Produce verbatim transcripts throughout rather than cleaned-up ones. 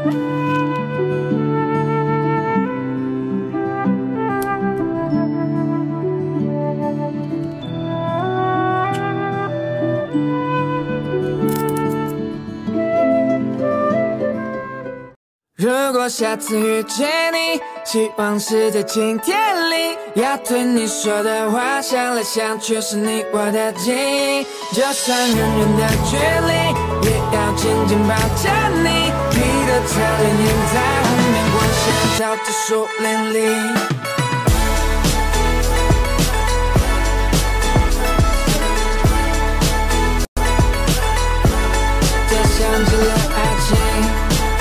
如果下次遇见你，希望是在晴天里，要对你说的话，想来想去是你我的记忆。就算远远的距离，也要紧紧抱着你。你的侧脸映在后面，光线照着树林里。这像极了爱情。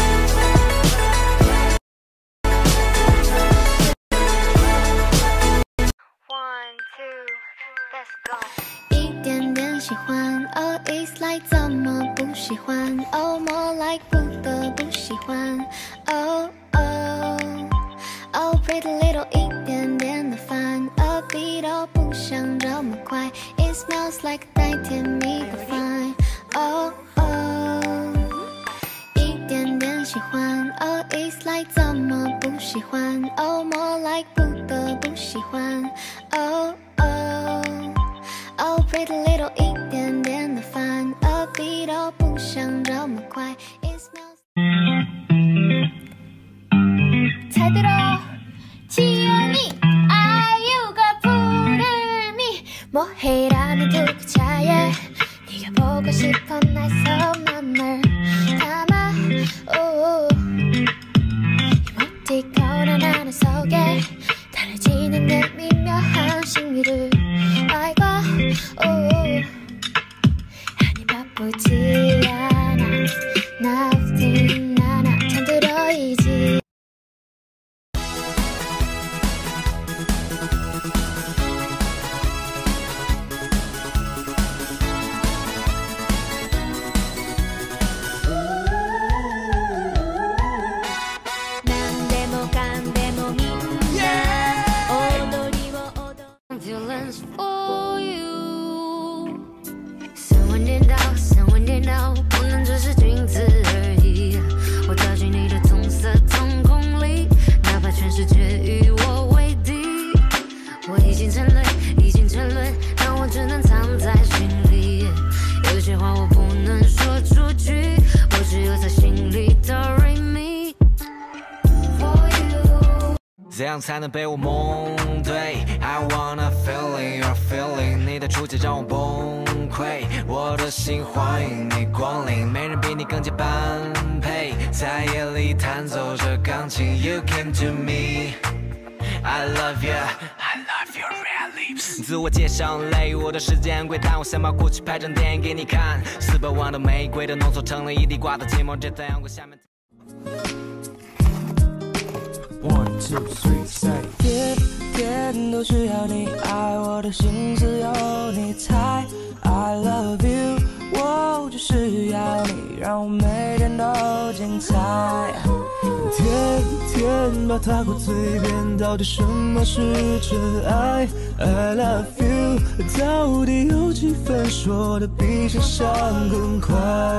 一点点喜欢 ，Oh it's like 怎么不喜欢 ，Oh more like 不得不喜欢 ，Oh oh oh pretty little 一点点的烦 ，A beat 都不想这么快 ，It smells like 带甜蜜的 fine，Oh oh 一点点喜欢 ，Oh it's like 怎么不喜欢 ，Oh more like 不得不喜欢 ，Oh oh。Oh, pretty little 一点点的烦 ，A beat 都不想这么快。It smells。잘 들어, 지연이, 아유가 부르니 뭐해라는 두자에 네가 보고 싶어 날 섬을 담아. 오, 이모티콘은 하늘 속에 달라지는 그 미묘한 신기루. 아이고. 오, 아니 바쁘지 않아 나 없진 않아 참 들어이지 난데 뭐 간데 뭐 민데 오돌이 뭐 오돌 Ambulance for you 我能只是君子而已，我掉进你的棕色瞳孔里，哪怕全世界与我为敌。我已经沉沦，已经沉沦，但我只能藏在心里。有些话我不能说出去，我只有在心里 do re mi for you。 怎样才能被我蒙对 ？I wanna feeling your feeling， 你的出现让我崩溃，我的心欢迎你光临，没人比你更加般配，在夜里弹奏着钢琴 ，You came to me。I love you, I love your red lips。自我介绍累，我的时间贵，但我想把过去拍成电影给你看。四百万的玫瑰都浓缩成了一滴挂在寂寞这太阳光下面。 One two three say， 天天都需要你爱，我的心思由你猜。I love you， 我就是要你，让我每天都精彩。天天把它挂嘴边，到底什么是真爱 ？I love you， 到底有几分说的比想象更快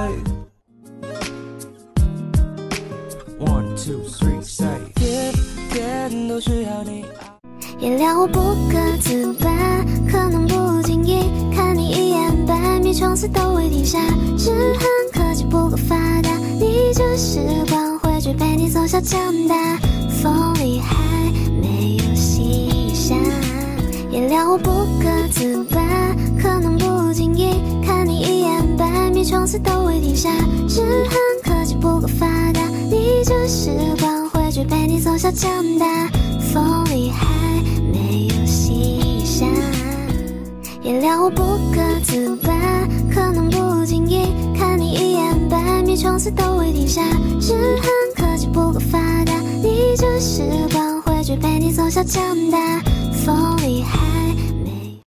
？One two three say， 天天都需要你爱。 原谅我不可自拔，可能不经意看你一眼，百米冲刺都会停下。只恨科技不够发达，逆着时光回去陪你从小长大，风里还没有西下。原谅我不可自拔，可能不经意看你一眼，百米冲刺都会停下。只恨科技不够发达，逆着时光回去陪你从小长大，风里还没有西下。原谅我不可自拔，可能不经意看你一眼，百米冲刺都会停下。只恨科技不够发达，逆着时光回去陪你从小长大，风里还没。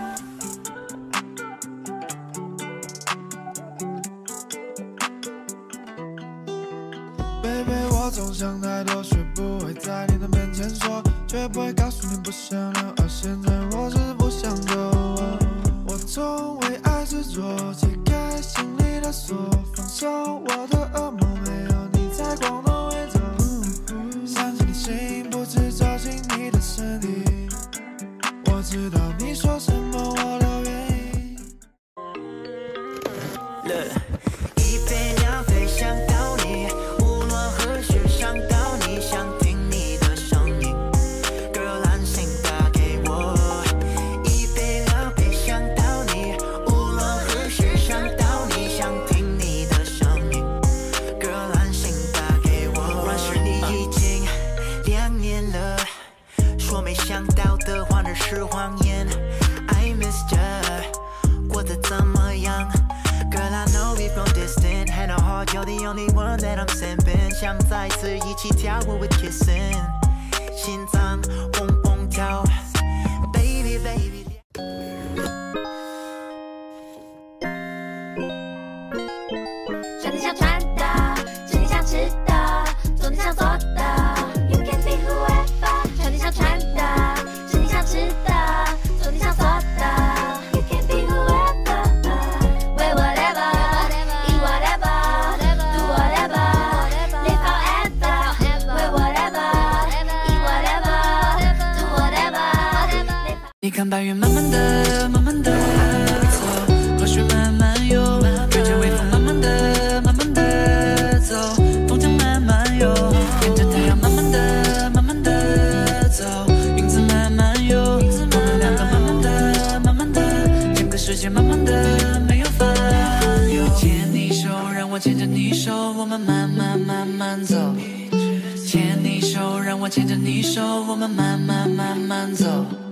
Baby， 我总想太多，学不会在你的面前说，却不会告诉你不想留，而现在我只是不想走。我从为爱执着，解开心里的锁，放手我的噩梦，没有你在光动。 变了，说没想到的话那是谎言。I missed you， 过得怎么样 ？Girl I know we from distant， and a heart you're the only one that I'm simping， 想再次一起跳舞 with kissing， 心脏砰砰跳 ，baby baby。 穿你想穿的，吃你想吃的，做你想做的。You can be whoever。穿你想穿的，吃你想吃的，做你想做的。You can be whoever。Wear whatever， eat whatever， do whatever， live forever。Wear whatever， eat whatever， do whatever。 你看白云慢慢的、慢慢的走，河水慢慢游，吹着微风慢慢的、慢慢的走，风筝慢慢游，跟着太阳慢慢的、慢慢的走，云子慢慢游，我们两个慢慢的、慢慢的，整个世界慢慢的没有烦忧。牵你手，让我牵着你手，我们慢慢慢慢走。牵你手，让我牵着你手，我们慢慢慢慢走。